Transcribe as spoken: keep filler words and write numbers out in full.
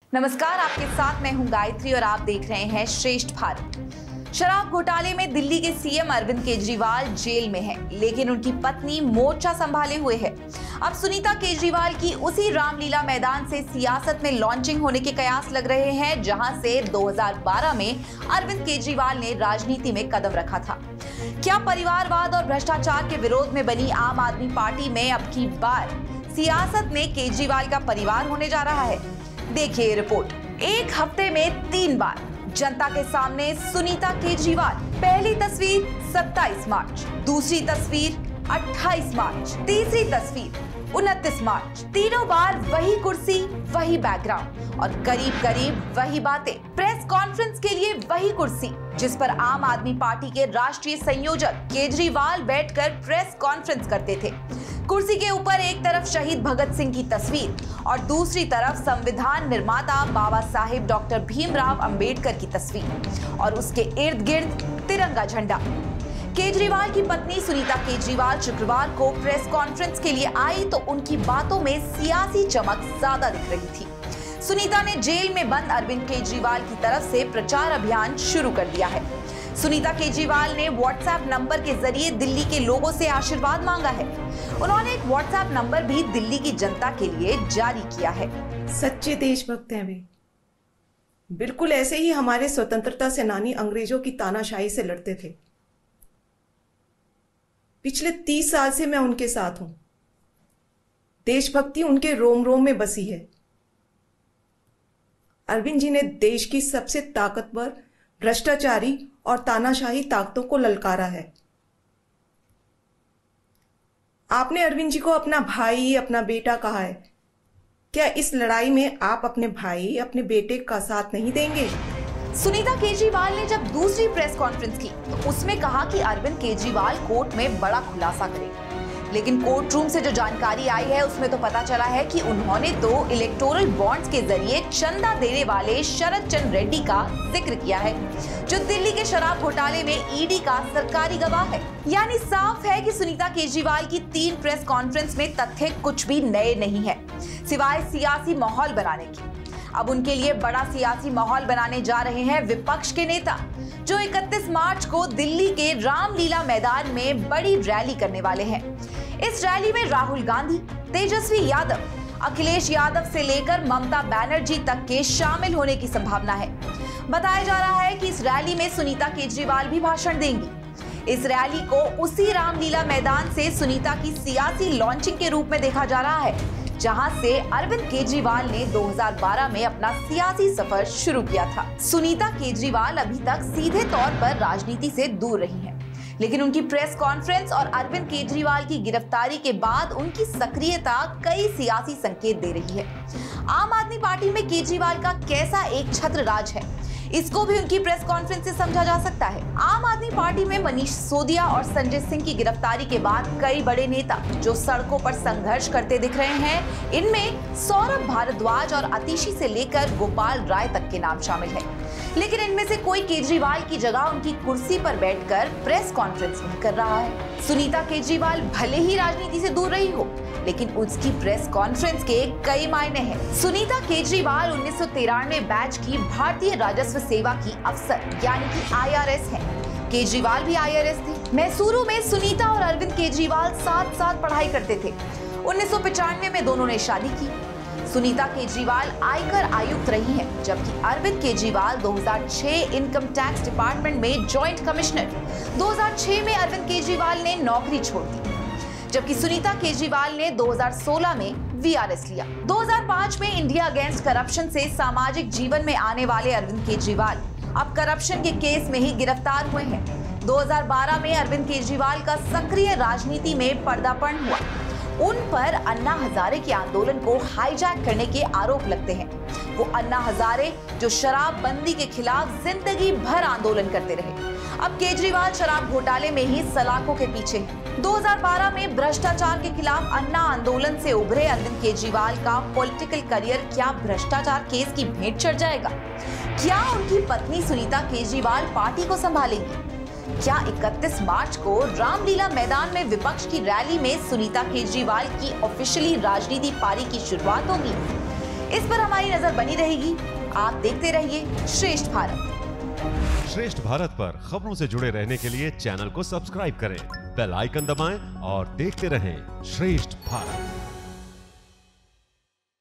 नमस्कार, आपके साथ मैं हूं गायत्री और आप देख रहे हैं श्रेष्ठ भारत। शराब घोटाले में दिल्ली के सीएम अरविंद केजरीवाल जेल में हैं, लेकिन उनकी पत्नी मोर्चा संभाले हुए है। अब सुनीता केजरीवाल की उसी रामलीला मैदान से सियासत में लॉन्चिंग होने के कयास लग रहे हैं, जहां से दो हज़ार बारह में अरविंद केजरीवाल ने राजनीति में कदम रखा था। क्या परिवारवाद और भ्रष्टाचार के विरोध में बनी आम आदमी पार्टी में अब की बार सियासत में केजरीवाल का परिवार होने जा रहा है? देखिए रिपोर्ट। एक हफ्ते में तीन बार जनता के सामने सुनीता केजरीवाल। पहली तस्वीर सत्ताईस मार्च, दूसरी तस्वीर अट्ठाईस मार्च, तीसरी तस्वीर उनतीस मार्च। तीनों बार वही कुर्सी, वही बैकग्राउंड और करीब करीब वही बातें। प्रेस कॉन्फ्रेंस के लिए वही कुर्सी जिस पर आम आदमी पार्टी के राष्ट्रीय संयोजक केजरीवाल बैठकर प्रेस कॉन्फ्रेंस करते थे। कुर्सी के ऊपर एक तरफ शहीद भगत सिंह की तस्वीर और दूसरी तरफ संविधान निर्माता बाबा साहेब डॉक्टर भीमराव अंबेडकर की तस्वीर और उसके इर्द गिर्द तिरंगा झंडा। केजरीवाल की पत्नी सुनीता केजरीवाल शुक्रवार को प्रेस कॉन्फ्रेंस के लिए आई तो उनकी बातों में सियासी चमक ज्यादा दिख रही थी। सुनीता ने जेल में बंद अरविंद केजरीवाल की तरफ से प्रचार अभियान शुरू कर दिया है। सुनीता केजरीवाल ने व्हाट्सएप नंबर के जरिए दिल्ली के लोगों से आशीर्वाद मांगा है। उन्होंने एक व्हाट्सएप नंबर भी दिल्ली की जनता के लिए जारी किया है। सच्चे देशभक्त हैं वे। बिल्कुल ऐसे ही हमारे स्वतंत्रता सेनानी अंग्रेजों की तानाशाही से लड़ते थे। पिछले तीस साल से मैं उनके साथ हूं। देशभक्ति उनके रोम रोम में बसी है। अरविंद जी ने देश की सबसे ताकतवर, भ्रष्टाचारी और तानाशाही ताकतों को ललकारा है। आपने अरविंद जी को अपना भाई, अपना बेटा कहा है। क्या इस लड़ाई में आप अपने भाई, अपने बेटे का साथ नहीं देंगे? सुनीता केजरीवाल ने जब दूसरी प्रेस कॉन्फ्रेंस की तो उसमें कहा कि अरविंद केजरीवाल कोर्ट में बड़ा खुलासा करेंगे। लेकिन कोर्ट रूम से जो जानकारी आई है उसमें तो पता चला है कि उन्होंने दो इलेक्टोरल बॉन्ड्स के जरिए चंदा देने वाले शरद चंद्र रेड्डी का जिक्र किया है, जो दिल्ली के शराब घोटाले में ईडी का सरकारी गवाह है। यानी साफ है कि सुनीता केजरीवाल की तीन प्रेस कॉन्फ्रेंस में तथ्य कुछ भी नए नहीं है, सिवाय सियासी माहौल बनाने की। अब उनके लिए बड़ा सियासी माहौल बनाने जा रहे हैं विपक्ष के नेता, जो इकतीस मार्च को दिल्ली के रामलीला मैदान में बड़ी रैली करने वाले हैं। इस रैली में राहुल गांधी, तेजस्वी यादव, अखिलेश यादव से लेकर ममता बनर्जी तक के शामिल होने की संभावना है। बताया जा रहा है कि इस रैली में सुनीता केजरीवाल भी भाषण देंगी। इस रैली को उसी रामलीला मैदान से सुनीता की सियासी लॉन्चिंग के रूप में देखा जा रहा है, जहां से अरविंद केजरीवाल ने दो हज़ार बारह में अपना सियासी सफर शुरू किया था। सुनीता केजरीवाल अभी तक सीधे तौर पर राजनीति से दूर रही हैं, लेकिन उनकी प्रेस कॉन्फ्रेंस और अरविंद केजरीवाल की गिरफ्तारी के बाद उनकी सक्रियता कई सियासी संकेत दे रही है। आम आदमी पार्टी में केजरीवाल का कैसा एक छत्र राज है, इसको भी उनकी प्रेस कॉन्फ्रेंस से समझा जा सकता है। आम आदमी पार्टी में मनीष सिसोदिया और संजय सिंह की गिरफ्तारी के बाद कई बड़े नेता जो सड़कों पर संघर्ष करते दिख रहे हैं, इनमें सौरभ भारद्वाज और अतिशी से लेकर गोपाल राय तक के नाम शामिल है। लेकिन इनमें से कोई केजरीवाल की जगह उनकी कुर्सी पर बैठकर प्रेस कॉन्फ्रेंस नहीं कर रहा है। सुनीता केजरीवाल भले ही राजनीति से दूर रही हो, लेकिन उसकी प्रेस कॉन्फ्रेंस के कई मायने हैं। सुनीता केजरीवाल उन्नीस सौ तिरानवे बैच की भारतीय राजस्व सेवा की अफसर यानी कि आई आर एस है। केजरीवाल भी आई आर एस थे। मैसूरू में सुनीता और अरविंद केजरीवाल साथ साथ पढ़ाई करते थे। उन्नीस सौ पचानवे में दोनों ने शादी की। सुनीता केजरीवाल आयकर आयुक्त रही हैं, जबकि अरविंद केजरीवाल दो हज़ार छह इनकम टैक्स डिपार्टमेंट में जॉइंट कमिश्नर। दो हज़ार छह में अरविंद केजरीवाल ने नौकरी छोड़ दी, जबकि सुनीता केजरीवाल ने दो हज़ार सोलह में वी आर एस लिया। दो हज़ार पाँच में इंडिया अगेंस्ट करप्शन से सामाजिक जीवन में आने वाले अरविंद केजरीवाल अब करप्शन के केस में ही गिरफ्तार हुए हैं। दो हज़ार बारह में अरविंद केजरीवाल का सक्रिय राजनीति में पर्दापण हुआ। उन पर अन्ना हजारे के आंदोलन को हाईजैक करने के आरोप लगते हैं। वो अन्ना हजारे जो शराब बंदी के खिलाफ जिंदगी भर आंदोलन करते रहे। अब केजरीवाल शराब घोटाले में ही सलाखों के पीछे हैं। दो हज़ार बारह में भ्रष्टाचार के खिलाफ अन्ना आंदोलन से उभरे अरविंद केजरीवाल का पॉलिटिकल करियर क्या भ्रष्टाचार केस की भेंट चढ़ जाएगा? क्या उनकी पत्नी सुनीता केजरीवाल पार्टी को संभालेंगी? क्या इकतीस मार्च को रामलीला मैदान में विपक्ष की रैली में सुनीता केजरीवाल की ऑफिशियली राजनीति पारी की शुरुआत होगी? इस पर हमारी नजर बनी रहेगी। आप देखते रहिए श्रेष्ठ भारत। श्रेष्ठ भारत पर खबरों से जुड़े रहने के लिए चैनल को सब्सक्राइब करें, बेल आइकन दबाएं और देखते रहें श्रेष्ठ भारत।